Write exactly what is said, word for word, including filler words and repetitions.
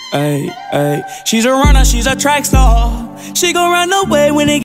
Ay, ay. She's a runner, she's a track star. She gon' run away when it